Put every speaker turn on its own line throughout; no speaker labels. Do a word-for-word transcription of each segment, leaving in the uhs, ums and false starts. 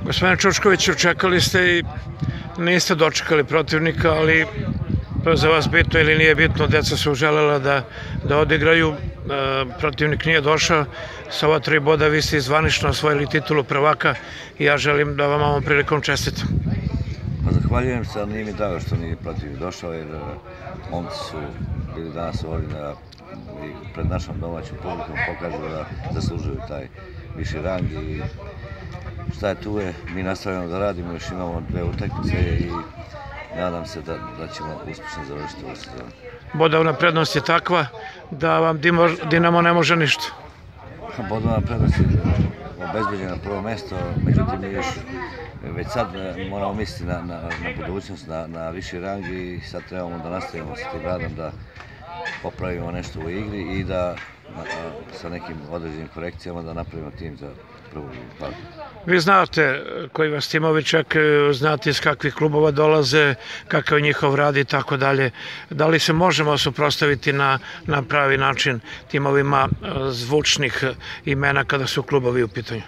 Gospodine Čučkoviću, čekali ste i niste dočekali protivnika, ali to je za vas bitno ili nije bitno, deca su želela da, da odigraju, e, protivnik nije došao, sa ova tri boda vi ste zvanično osvojili titulu prvaka i ja želim da vam ovom prilikom čestitam.
Pa zahvaljujem se, ali nije mi drago što nije protivnik došao, jer momci su bili danas ovdje da i pred našom domaćom publikom pokažu da zaslužuju taj viši rang i šta je tu je, mi nastavljamo da radimo, još imamo dve utakmice i nadam se da, da ćemo uspješno završiti ovu sezonu.
Bodovna prednost je takva da vam Dinamo ne može ništa.
Bodovna prednost je obezbeđena na prvo mjesto, međutim mi još već sad moramo misliti na, na, na budućnost, na, na viši rang i sad trebamo da nastavimo sa tim radom, da popravimo nešto u igri i da na, sa nekim određenim korekcijama da napravimo tim za prvu ligu.
Vi znate koji vas timovi čekaju, znate iz kakvih klubova dolaze, kakav je njihov rad i tako dalje. Da li se možemo suprotstaviti na, na pravi način timovima zvučnih imena kada su klubovi u pitanju?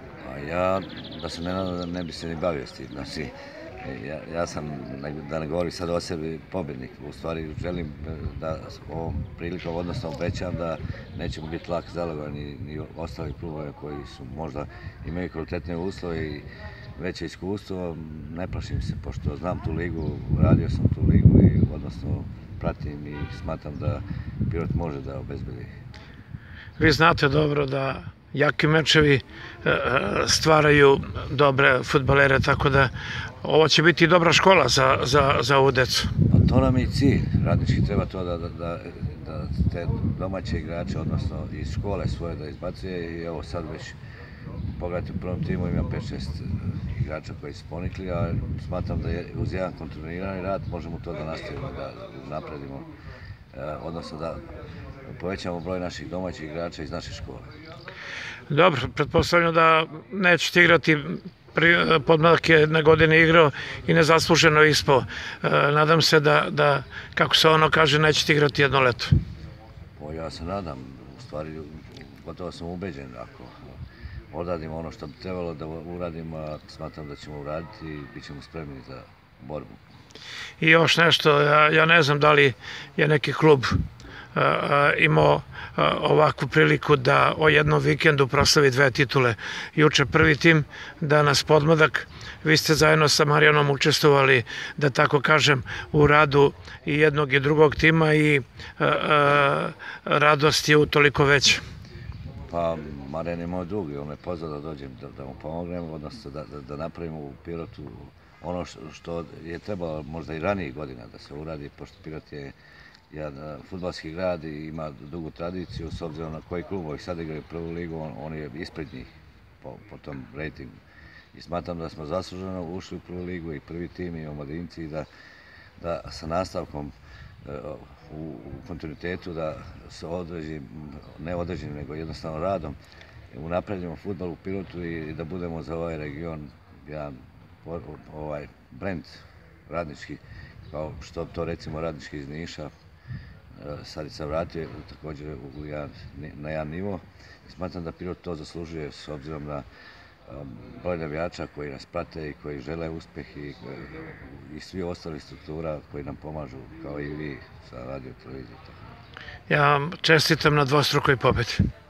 Ja, da se ne, ne bi se ni bavio s tim. Znači, ja, ja sam, da ne govorim sad o sebi, pobjednik. U stvari želim da ovom prilikom odnosno obećam da nećemo biti lak zalogaj ni, ni ostali klubove koji su možda imaju kvalitetne uslove i veće iskustvo. Ne plašim se, pošto znam tu ligu, radio sam tu ligu i odnosno pratim i smatram da Pirot može da obezbedi.
Vi znate dobro da jaki mečevi stvaraju dobre fudbalere, tako da ovo će biti dobra škola za, za, za ovu decu.
Pa to nam je i cilj. Radnički treba to da, da, da, da te domaće igrače, odnosno iz škole svoje da izbacuje i evo sad već pogledajte u prvom timu ima pet šest igrača koji su ponikli, a smatram da je uz jedan kontinuirani rad možemo to da nastavimo, da napredimo, odnosno da povećamo broj naših domaćih igrača iz naše škole.
Dobro, pretpostavljam da nećete igrati, podmladak je jedne godine igrao i nezasluženo ispao. Nadam se da, da, kako se ono kaže, nećete igrati jedno leto.
O, ja se nadam, u stvari gotovo sam ubeđen, ako odradimo ono što bi trebalo da uradimo, smatram da ćemo uraditi i bit ćemo spremni za borbu.
I još nešto, ja, ja ne znam da li je neki klub imao ovakvu priliku da o jednom vikendu proslavi dve titule. Juče prvi tim, danas podmladak. Vi ste zajedno sa Marijanom učestvovali, da tako kažem, u radu i jednog i drugog tima i radost je utoliko veća.
Pa Marijan je moj drug i on me pozvao da dođem da, da mu pomognem, odnosno da, da, da napravimo u Pirotu ono što je trebalo možda i ranijih godina da se uradi, pošto Pirot je jedan fudbalski grad i ima dugu tradiciju, s obzirom na koji klubovi sad igraju prvu ligu, on, on je ispred njih po, po tom rejtingu. I smatram da smo zasluženo ušli u prvu ligu i prvi tim i omladinci i da, da sa nastavkom u, u kontinuitetu da se određim, ne određim, nego jednostavno radom unapredimo fudbal u Pirotu i da budemo za ovaj region jedan ovaj brend radnički, kao što to recimo radnički iz Niša sad se vratio također u jedan, na jedan nivo. Smatram da Pirot to zaslužuje s obzirom na broj navijača koji nas prate i koji žele uspjeh i, i svi ostali struktura koji nam pomažu, kao i vi sa radio televizijom.
Ja vam čestitam na dvostrukoj pobedi.